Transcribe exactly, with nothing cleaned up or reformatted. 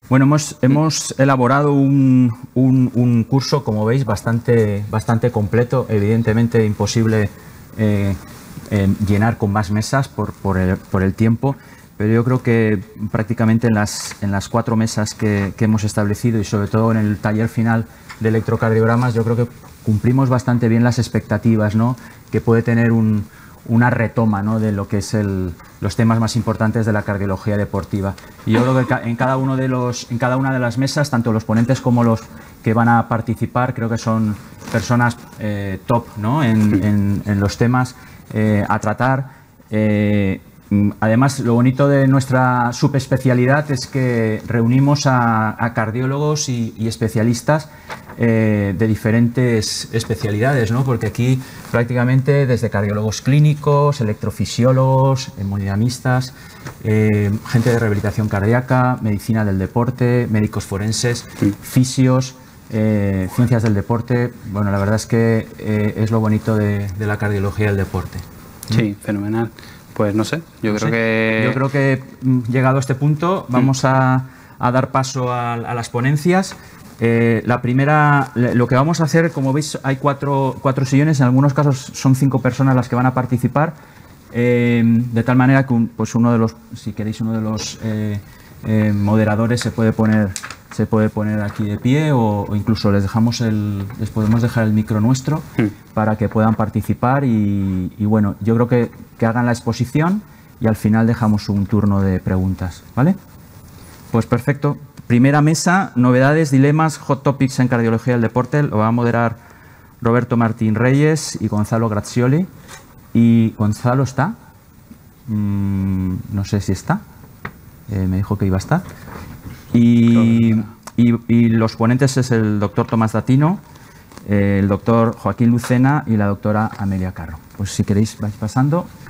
Bueno, hemos, hemos elaborado un, un, un curso, como veis, bastante, bastante completo. Evidentemente imposible eh, eh, llenar con más mesas por, por, el, por el tiempo, pero yo creo que prácticamente en las, en las cuatro mesas que, que hemos establecido y sobre todo en el taller final de electrocardiogramas, yo creo que cumplimos bastante bien las expectativas, ¿no?, que puede tener un, una retoma, ¿no?, de lo que es el, los temas más importantes de la cardiología deportiva. Y yo creo que en cada, uno de los, en cada una de las mesas, tanto los ponentes como los que van a participar, creo que son personas eh, top, ¿no?, en, en, en los temas eh, a tratar. Eh, Además, lo bonito de nuestra subespecialidad es que reunimos a, a cardiólogos y, y especialistas eh, de diferentes especialidades, ¿no? Porque aquí prácticamente desde cardiólogos clínicos, electrofisiólogos, hemodinamistas, eh, gente de rehabilitación cardíaca, medicina del deporte, médicos forenses, fisios, eh, ciencias del deporte. Bueno, la verdad es que eh, es lo bonito de, de la cardiología del deporte. Sí, fenomenal. Pues no sé, yo no creo sé. que... Yo creo que llegado a este punto vamos a, a dar paso a, a las ponencias. Eh, la primera, lo que vamos a hacer, como veis, hay cuatro, cuatro sillones, en algunos casos son cinco personas las que van a participar, eh, de tal manera que un, pues uno de los, si queréis, uno de los eh, eh, moderadores se puede poner, se puede poner aquí de pie o, o incluso les dejamos el, les podemos dejar el micro nuestro mm. para que puedan participar y, y bueno, yo creo que, que hagan la exposición y al final dejamos un turno de preguntas, ¿vale? Pues perfecto. Primera mesa, novedades, dilemas, hot topics en cardiología del deporte. Lo va a moderar Roberto Martín Reyes y Gonzalo Grazioli. ¿Y Gonzalo está? Mm, no sé si está. Eh, me dijo que iba a estar. Y, y, y los ponentes es el doctor Tomás Datino, eh, el doctor Joaquín Lucena y la doctora Amelia Carro. Pues si queréis vais pasando.